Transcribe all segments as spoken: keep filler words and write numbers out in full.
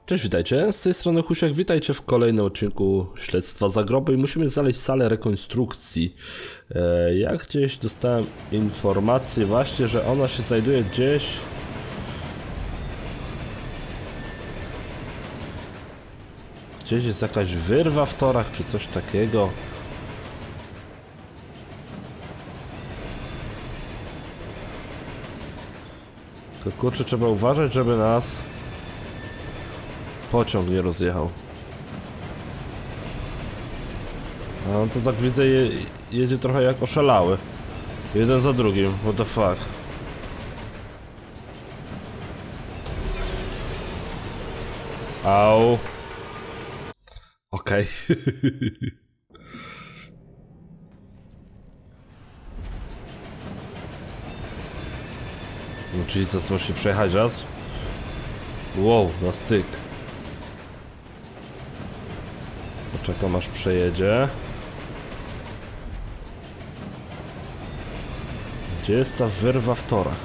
Cześć, witajcie, z tej strony Husiek, witajcie w kolejnym odcinku Śledztwa za groby i musimy znaleźć salę rekonstrukcji. E, ja gdzieś dostałem informację właśnie, że ona się znajduje gdzieś... Gdzieś jest jakaś wyrwa w torach, czy coś takiego. Tylko kurczę, trzeba uważać, żeby nas pociąg nie rozjechał. A on to tak widzę, je, jedzie trochę jak oszalały. Jeden za drugim, what the fuck. Au. Okej. Okay. No czyli zaraz musi przejechać raz. Wow, na styk. Poczekam aż przejedzie. Gdzie jest ta wyrwa w torach?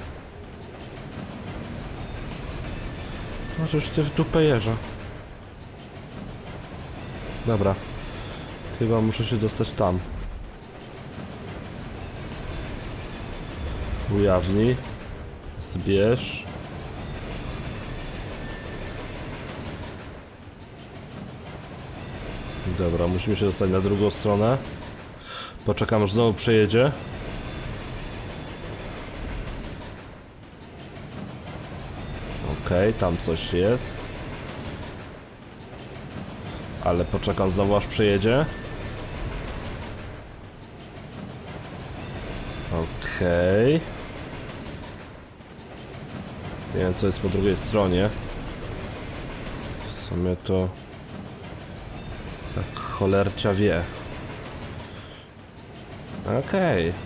Możesz ty w dupę jeża. Dobra. Chyba muszę się dostać tam. Ujawnij. Zbierz. Dobra, musimy się dostać na drugą stronę. Poczekam, aż znowu przejedzie. Okej, okay, tam coś jest. Ale poczekam znowu, aż przejedzie. Okej. Okay. Nie wiem, co jest po drugiej stronie. W sumie to... tak cholercia wie. Okej. Okay.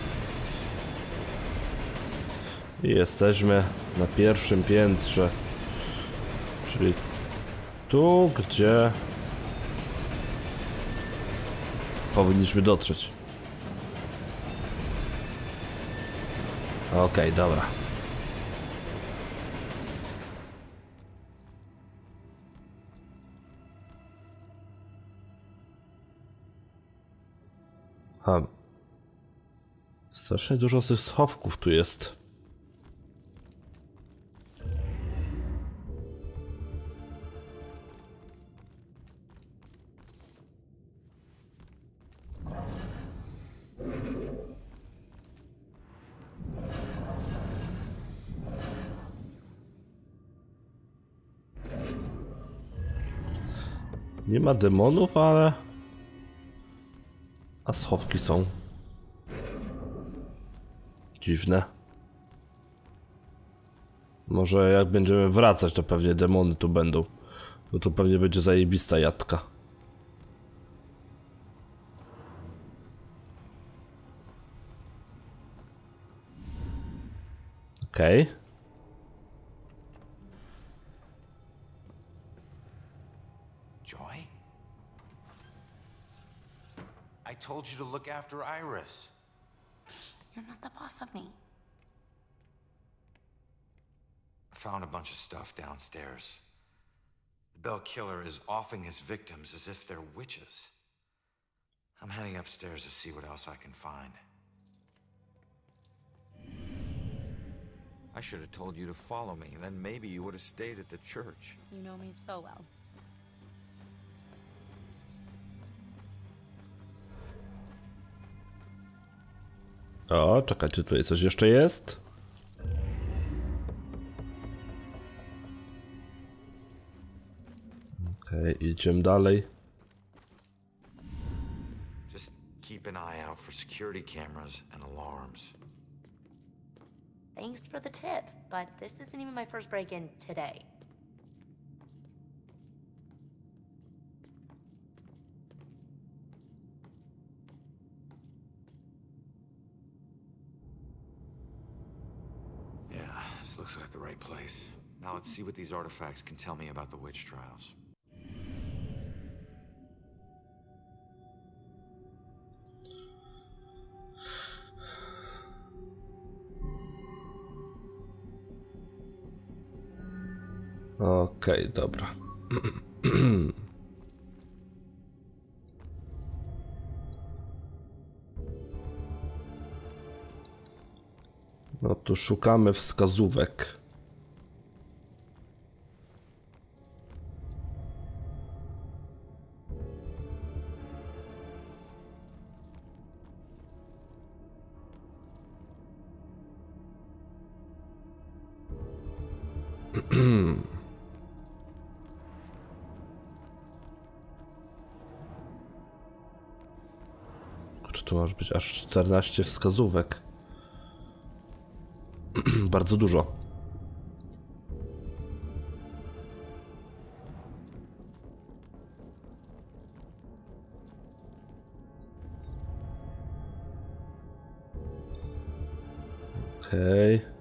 I jesteśmy na pierwszym piętrze. Czyli tu, gdzie powinniśmy dotrzeć. Okej, okay, dobra. Ha. Strasznie dużo tych schowków tu jest. Nie ma demonów, ale... A schowki są. Dziwne. Może jak będziemy wracać, to pewnie demony tu będą. Bo to pewnie będzie zajebista jadka. Okej. Okay. Joy? I told you to look after Iris. You're not the boss of me. I found a bunch of stuff downstairs. The Bell Killer is offing his victims as if they're witches. I'm heading upstairs to see what else I can find. I should have told you to follow me, and then maybe you would have stayed at the church. You know me so well. O, czekajcie, tutaj coś jeszcze jest. Okej, okay, idziemy dalej. Just keep an eye out for security cameras and alarms. Thanks for the tip, but this isn't even my first break-in today. This looks like the right place. Now let's see what these artifacts can tell me about the witch trials. Okej, okay, dobra. No tu szukamy wskazówek. Czy tu może być aż czternaście wskazówek? Bardzo dużo. Okej. Okay.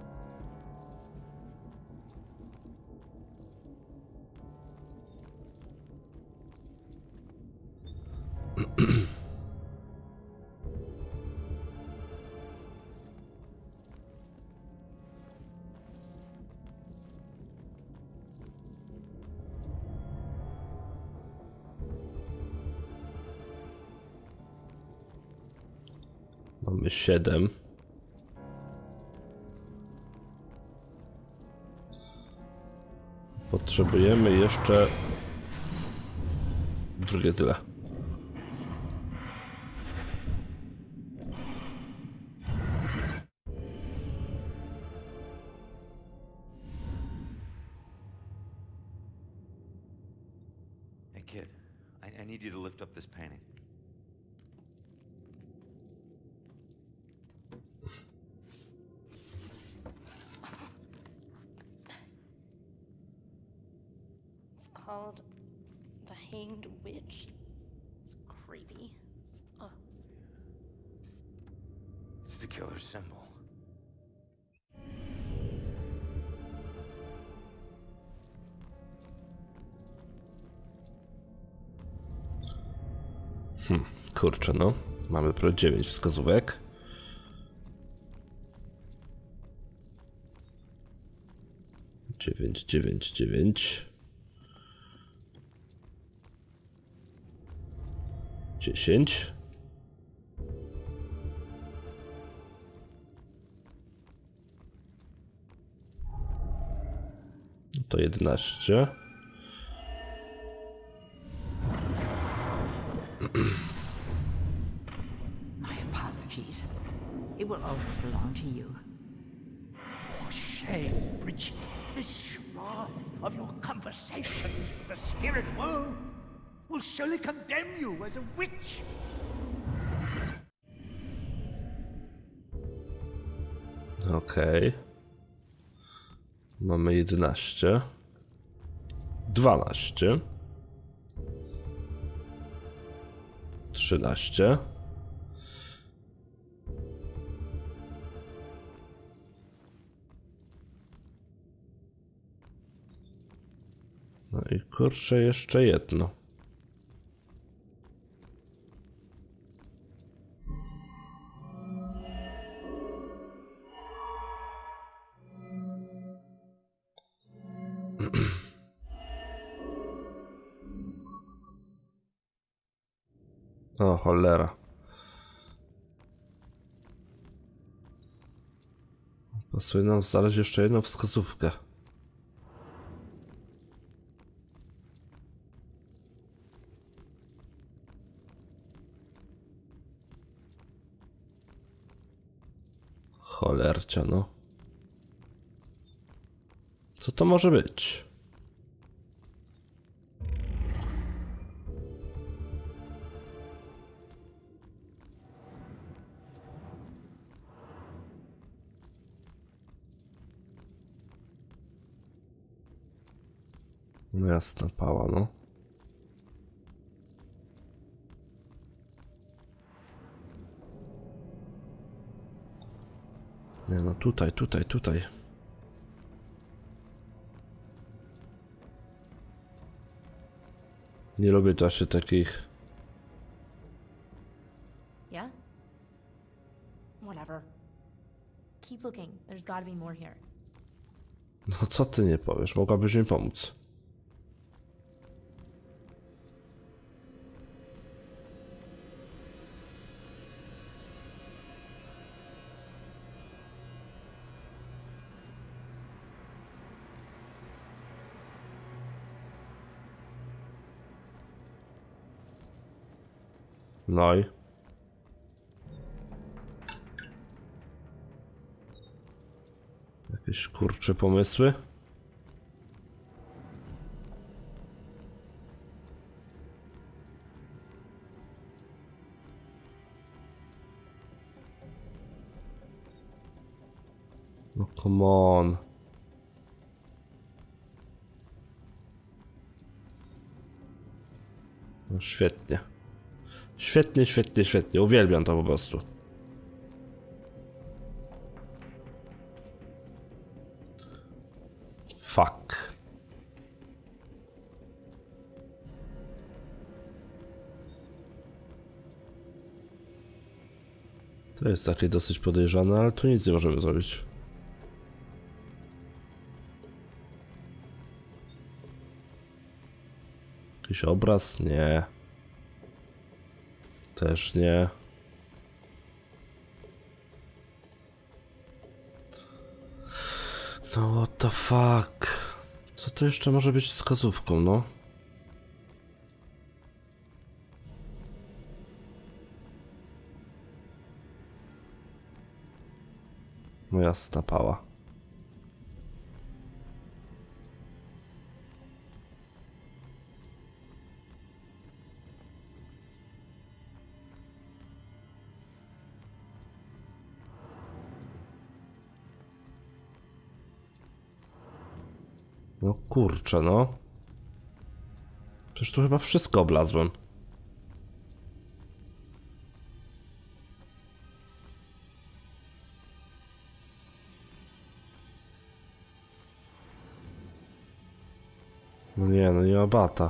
Mamy siedem. Potrzebujemy jeszcze drugie tyle. Hey kid, I, I need you to lift up this painting. Called the Hanged Witch. It's creepy. Oh. It's the killer's symbol. Hmm, kurczę no. Mamy pro dziewięć wskazówek. dziewięć, dziewięć, dziewięć. dziesięć. No to jedenaście. My apologies. It will always belong to you. For shame, Bridget. This charade of your conversations with the spirit world will surely condemn you as a witch. Okej. Okay. Mamy jedenaście. dwanaście. trzynaście. No i kurczę, jeszcze jedno. O cholera. Pasuje nam znaleźć jeszcze jedną wskazówkę. Cholercia, no. Co to może być? No jasna pała, no. Nie no, tutaj, tutaj, tutaj. Nie lubię właśnie takich. Yeah? Whatever. Keep looking. There's gotta be more here. No co ty nie powiesz? Mogłabyś mi pomóc. No i? Jakieś kurcze pomysły? No come on. No świetnie. Świetnie, świetnie, świetnie. Uwielbiam to po prostu. Fuck. To jest takie dosyć podejrzane, ale tu nic nie możemy zrobić. Jakiś obraz? Nie. Też nie. No what the fuck. Co to jeszcze może być wskazówką, no? Moja stapała. No kurczę, no. Przecież tu chyba wszystko oblazłem. No nie, no nie ma bata.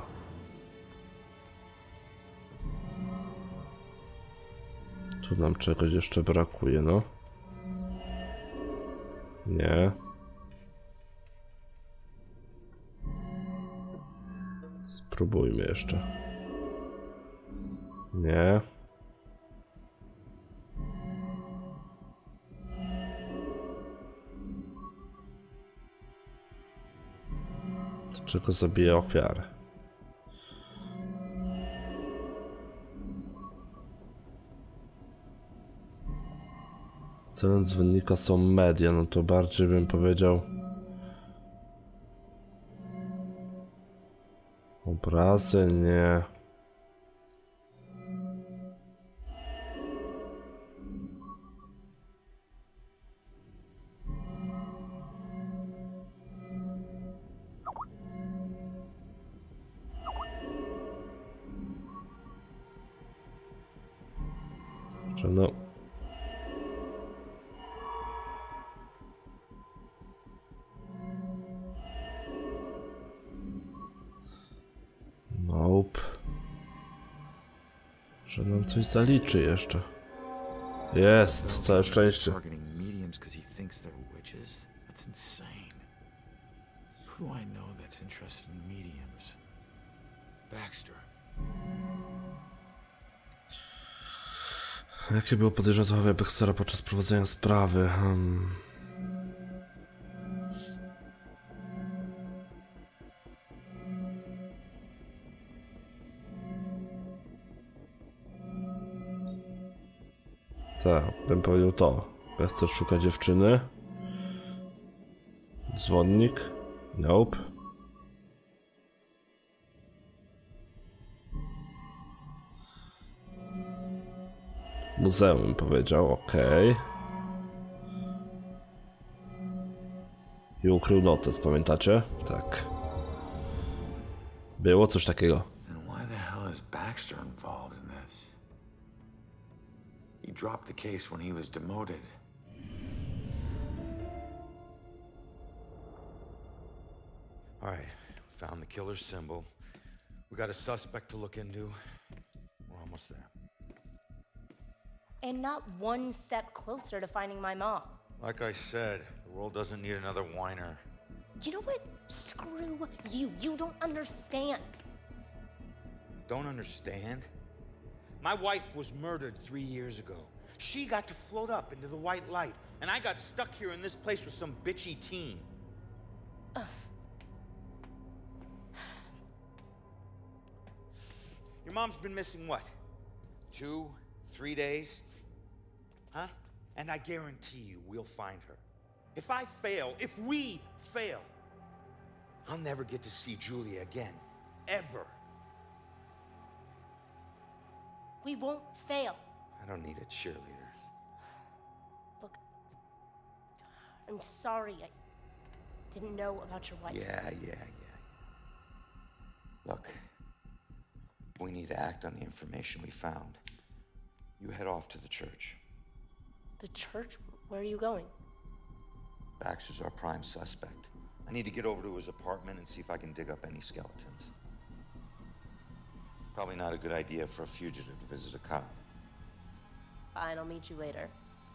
Tu nam czegoś jeszcze brakuje, no. Nie. Spróbujmy jeszcze. Nie. Z czego zabija ofiarę? Celem dzwonnika są media, no to bardziej bym powiedział obrazy, nie. Czy no. Nope. Że nam coś zaliczy jeszcze. Jest, całe szczęście. Targeting mediums because he thinks they're witches? That's insane. Who do I know that's interested in mediums? Baxter. Jakie było podejrzenie zachowania Baxtera podczas prowadzenia sprawy? Hmm. Tak, bym powiedział to. Baxter szuka dziewczyny. Dzwonnik. Nope. W muzeum bym powiedział, okej. Okay. I ukrył notes, pamiętacie? Tak. Było coś takiego. And why the hell is Baxter involved in this? He dropped the case when he was demoted. All right, found the killer's symbol. We got a suspect to look into. We're almost there. And not one step closer to finding my mom. Like I said, the world doesn't need another whiner. You know what? Screw you. You don't understand. Don't understand? My wife was murdered three years ago. She got to float up into the white light, and I got stuck here in this place with some bitchy teen. Ugh. Your mom's been missing what? Two, three days? Huh? And I guarantee you we'll find her. If I fail, if we fail, I'll never get to see Julia again. Ever. We won't fail. I don't need a cheerleader. Look, I'm sorry. I didn't know about your wife. Yeah, yeah, yeah. Look, we need to act on the information we found. You head off to the church. The church? Where are you going? Baxter's our prime suspect. I need to get over to his apartment and see if I can dig up any skeletons. Probably not a good idea for a fugitive to visit a cop. Fine, I'll meet you later.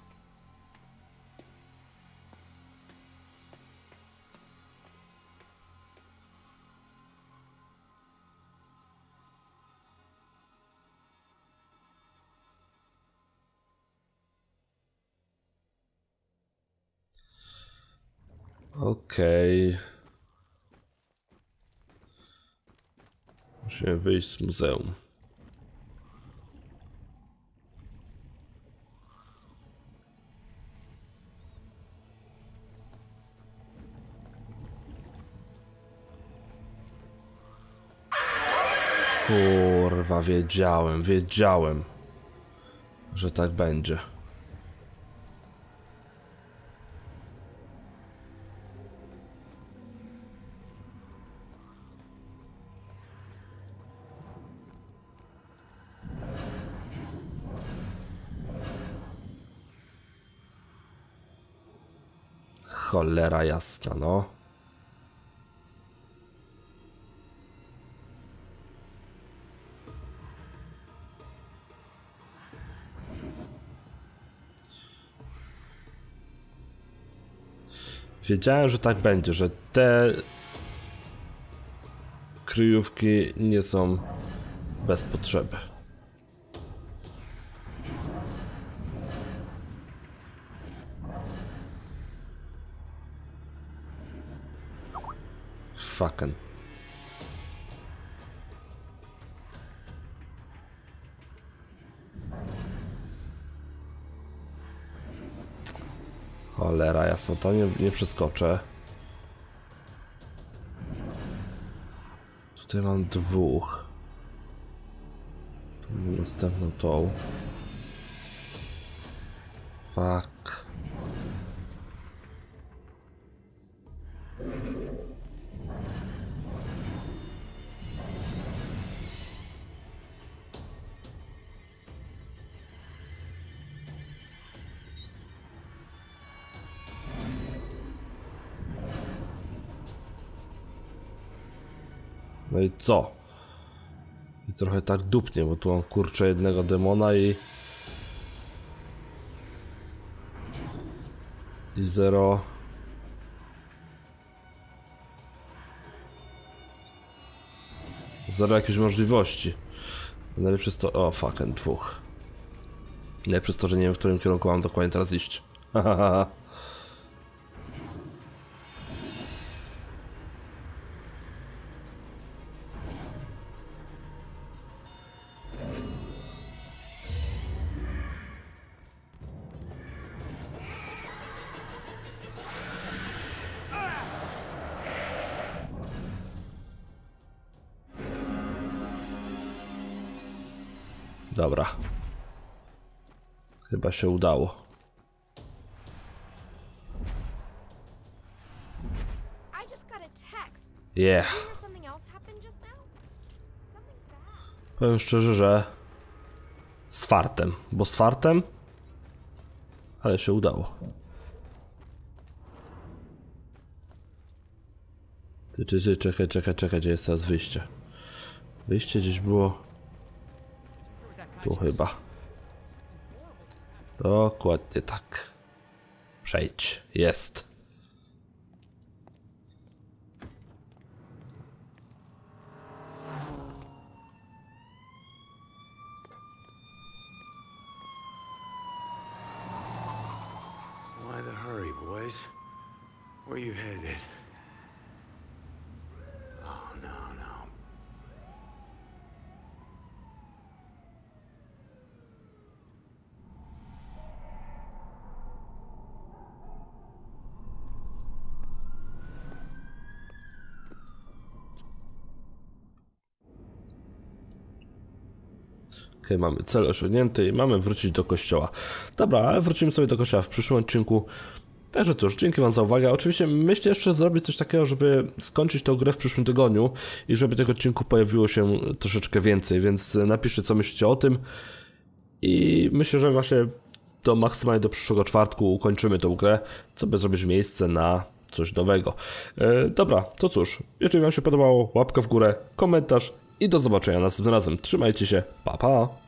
Okej. Okay. Musimy wyjść z muzeum. Kurwa, wiedziałem, wiedziałem, że tak będzie. Cholera jasna, no. Wiedziałem, że tak będzie, że te kryjówki nie są bez potrzeby. Fucking. Cholera jasno, to nie, nie przeskoczę. Tutaj mam dwóch. Tu mam następną tą. Fuck. No i co? I trochę tak dupnie, bo tu mam kurczę jednego demona i... I zero... Zero jakiejś możliwości. Najlepsze jest to... O, fucking dwóch. Najlepsze jest to, że nie wiem, w którym kierunku mam dokładnie teraz iść. Hahaha. Dobra. Chyba się udało. Yeah. Powiem szczerze, że z fartem, bo z fartem, ale się udało. Ty, ty, ty, czekaj, czekaj, czekaj, gdzie jest teraz wyjście? Wyjście gdzieś było... Tu chyba. Dokładnie tak. Przejdź. Jest. Where you headed? Oh, no, no. Okej, mamy cel osiągnięty i mamy wrócić do kościoła. Dobra, ale wrócimy sobie do kościoła w przyszłym odcinku. Także cóż, dzięki wam za uwagę. Oczywiście myślę jeszcze zrobić coś takiego, żeby skończyć tę grę w przyszłym tygodniu i żeby tego odcinku pojawiło się troszeczkę więcej, więc napiszcie, co myślicie o tym. I myślę, że właśnie do maksymalnie do przyszłego czwartku ukończymy tę grę, co by zrobić miejsce na coś nowego. E, dobra, to cóż, jeżeli wam się podobało, łapka w górę, komentarz i do zobaczenia następnym razem. Trzymajcie się, pa pa!